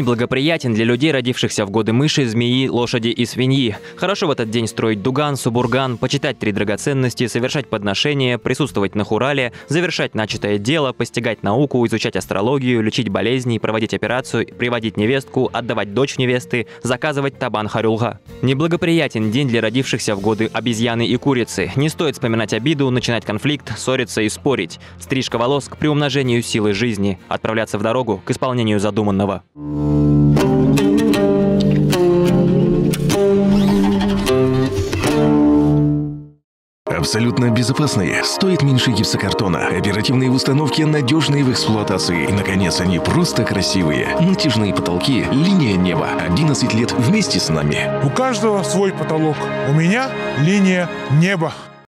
неблагоприятен для людей, родившихся в годы мыши, змеи, лошади и свиньи. Хорошо в этот день строить дуган, субурган, почитать 3 драгоценности, совершать подношения, присутствовать на хурале, завершать начатое дело, постигать науку, изучать астрологию, лечить болезни, проводить операцию, приводить невестку, отдавать дочь в невесты, заказывать табан-харюлга. Неблагоприятен день для родившихся в годы обезьяны и курицы. Не стоит вспоминать обиду, начинать конфликт, ссориться и спорить. Стрижка волос к приумножению силы жизни. Отправляться в дорогу к исполнению задуманного. Абсолютно безопасные, стоят меньше гипсокартона, оперативные в установке, надежные в эксплуатации. И, наконец, они просто красивые. Натяжные потолки, линия неба. 11 лет вместе с нами. У каждого свой потолок. У меня линия неба.